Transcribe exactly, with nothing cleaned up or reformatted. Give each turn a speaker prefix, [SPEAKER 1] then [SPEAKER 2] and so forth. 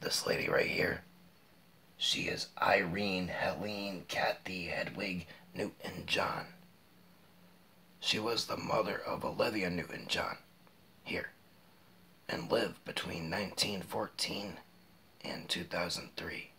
[SPEAKER 1] this lady right here. She is Irene, Helene, Kathe, Hedwig, Newton-John. She was the mother of Olivia Newton-John, here, and lived between nineteen fourteen and two thousand three.